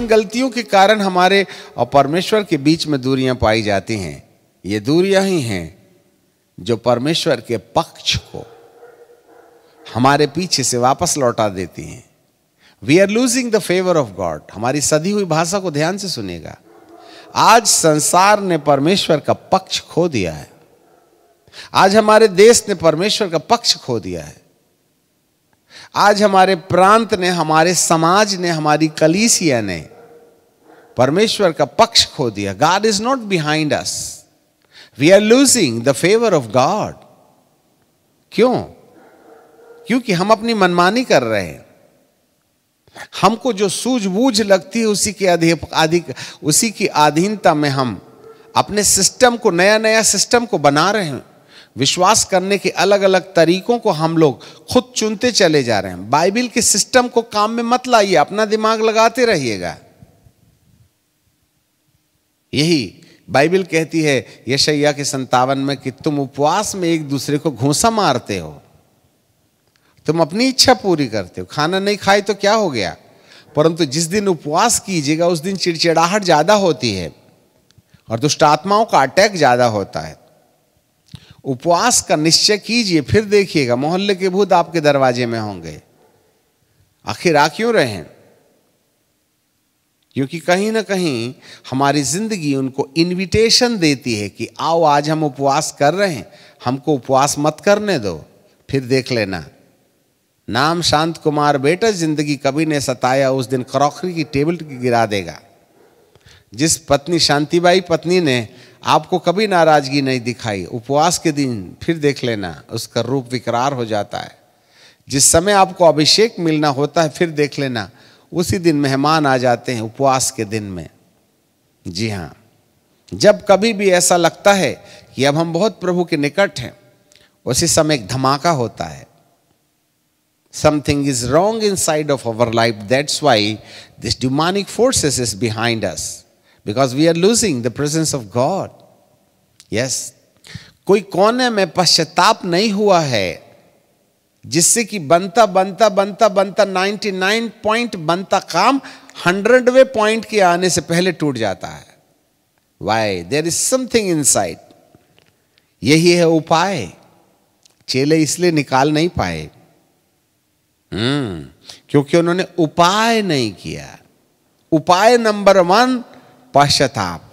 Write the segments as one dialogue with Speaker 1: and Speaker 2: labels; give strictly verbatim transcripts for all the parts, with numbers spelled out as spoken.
Speaker 1: किन गलतियों के कारण हमारे और परमेश्वर के बीच में दूरियां पाई जाती हैं? ये दूरियां ही हैं जो परमेश्वर के पक्ष को हमारे पीछे से वापस लौटा देती हैं। We are losing the favour of God. हमारी सधी हुई भाषा को ध्यान से सुनिएगा। आज संसार ने परमेश्वर का पक्ष खो दिया है। आज हमारे देश ने परमेश्वर का पक्ष खो दिया है। आज हमारे प्रांत ने, हमारे समाज ने, हमारी कलीसिया ने परमेश्वर का पक्ष खो दिया। God is not behind us. We are losing the favour of God. क्यों? क्योंकि हम अपनी मनमानी कर रहे हैं। हमको जो सूझबूझ लगती है उसी के अधिक अधिक उसी की अधीनता में हम अपने सिस्टम को, नया नया सिस्टम को बना रहे हैं। विश्वास करने के अलग अलग तरीकों को हम लोग खुद चुनते चले जा रहे हैं। बाइबल के सिस्टम को काम में मत लाइए, अपना दिमाग लगाते रहिएगा। यही बाइबल कहती है यशायाह के संतावन में कि तुम उपवास में एक दूसरे को घूंसा मारते हो, तुम अपनी इच्छा पूरी करते हो। खाना नहीं खाए तो क्या हो गया, परंतु जिस दिन उपवास कीजिएगा उस दिन चिड़चिड़ाहट ज्यादा होती है और दुष्ट आत्माओं का अटैक ज्यादा होता है। उपवास का निश्चय कीजिए, फिर देखिएगा मोहल्ले के भूत आपके दरवाजे में होंगे। आखिर आ क्यों रहे हैं? क्योंकि कहीं ना कहीं हमारी जिंदगी उनको इनविटेशन देती है कि आओ आज हम उपवास कर रहे हैं, हमको उपवास मत करने दो, फिर देख लेना। नाम शांत कुमार बेटा जिंदगी कभी ने सताया, उस दिन क्रॉकरी की टेबल गिरा देगा। जिस पत्नी शांतिबाई पत्नी ने आपको कभी नाराजगी नहीं दिखाई, उपवास के दिन फिर देख लेना उसका रूप विकरार हो जाता है। जिस समय आपको अभिषेक मिलना होता है फिर देख लेना उसी दिन मेहमान आ जाते हैं उपवास के दिन में। जी हाँ, जब कभी भी ऐसा लगता है कि अब हम बहुत प्रभु के निकट हैं, उसी समय एक धमाका होता है। Something is wrong inside of our life. That's why this demonic forces is behind us, because we are losing the presence of God. Yes, कोई कोने में पश्चाताप नहीं हुआ है जिससे कि बनता बनता बनता बनता निन्यानवे पॉइंट बनता काम हंड्रेडवे पॉइंट के आने से पहले टूट जाता है। Why? There is something inside. यही है उपाय। चेले इसलिए निकाल नहीं पाए हम्म क्योंकि उन्होंने उपाय नहीं किया। उपाय नंबर वन पश्चाताप।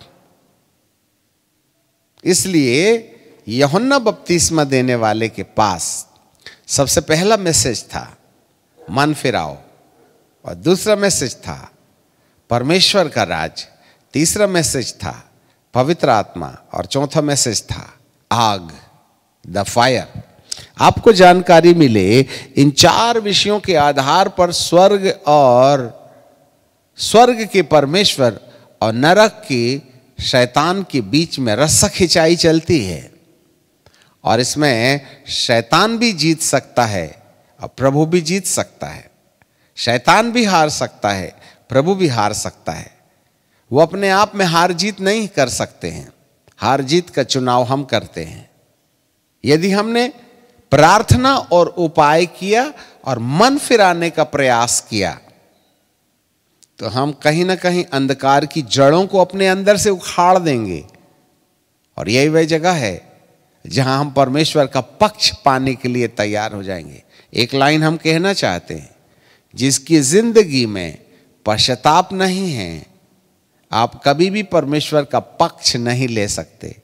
Speaker 1: इसलिए यूहन्ना बपतिस्मा देने वाले के पास सबसे पहला मैसेज था मन फिराओ, और दूसरा मैसेज था परमेश्वर का राज, तीसरा मैसेज था पवित्र आत्मा, और चौथा मैसेज था आग, द फायर। आपको जानकारी मिले इन चार विषयों के आधार पर स्वर्ग और स्वर्ग के परमेश्वर और नरक के शैतान के बीच में रस्सा खिंचाई चलती है, और इसमें शैतान भी जीत सकता है और प्रभु भी जीत सकता है। शैतान भी हार सकता है, प्रभु भी हार सकता है। वो अपने आप में हार जीत नहीं कर सकते हैं, हार जीत का चुनाव हम करते हैं। यदि हमने प्रार्थना और उपाय किया और मन फिराने का प्रयास किया तो हम कहीं ना कहीं अंधकार की जड़ों को अपने अंदर से उखाड़ देंगे, और यही वह जगह है जहां हम परमेश्वर का पक्ष पाने के लिए तैयार हो जाएंगे। एक लाइन हम कहना चाहते हैं, जिसकी जिंदगी में पश्चाताप नहीं है, आप कभी भी परमेश्वर का पक्ष नहीं ले सकते।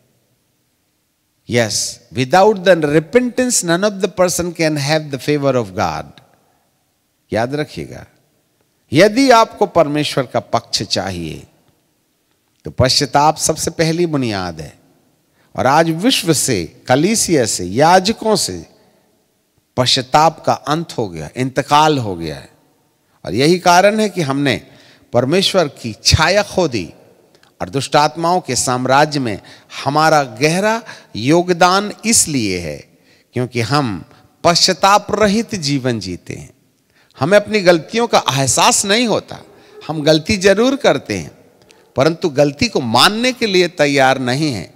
Speaker 1: Yes, without the repentance, none of the person can have the favor of God. याद रखिएगा, यदि आपको परमेश्वर का पक्ष चाहिए तो पश्चाताप सबसे पहली बुनियाद है। और आज विश्व से, कलीसिया से, याजकों से पश्चाताप का अंत हो गया, इंतकाल हो गया है। और यही कारण है कि हमने परमेश्वर की छाया खो दी और दुष्ट आत्माओं के साम्राज्य में हमारा गहरा योगदान इसलिए है क्योंकि हम पश्चाताप रहित जीवन जीते हैं। हमें अपनी गलतियों का एहसास नहीं होता। हम गलती जरूर करते हैं परंतु गलती को मानने के लिए तैयार नहीं हैं।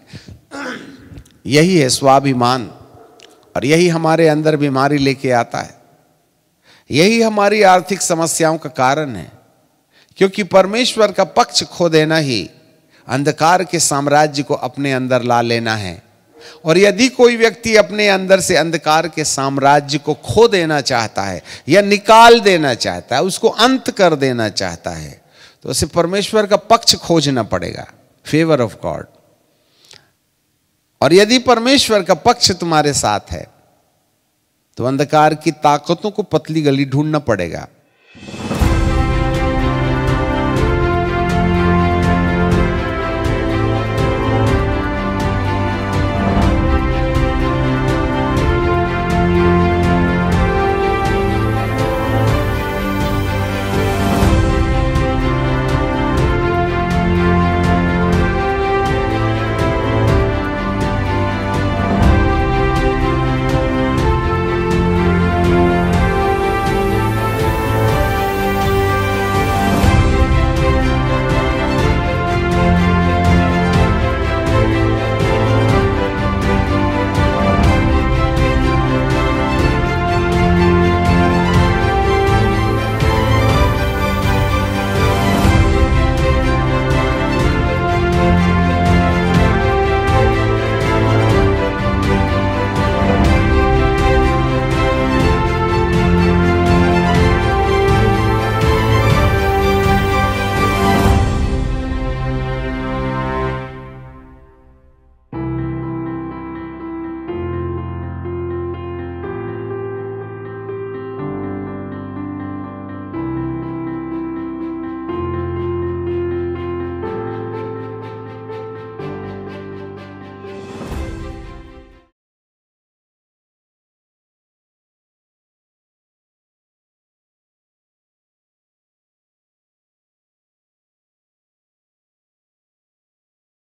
Speaker 1: यही है स्वाभिमान, और यही हमारे अंदर बीमारी लेके आता है। यही हमारी आर्थिक समस्याओं का कारण है। क्योंकि परमेश्वर का पक्ष खो देना ही अंधकार के साम्राज्य को अपने अंदर ला लेना है। और यदि कोई व्यक्ति अपने अंदर से अंधकार के साम्राज्य को खो देना चाहता है या निकाल देना चाहता है, उसको अंत कर देना चाहता है, तो उसे परमेश्वर का पक्ष खोजना पड़ेगा, फेवर ऑफ गॉड। और यदि परमेश्वर का पक्ष तुम्हारे साथ है तो अंधकार की ताकतों को पतली गली ढूंढना पड़ेगा।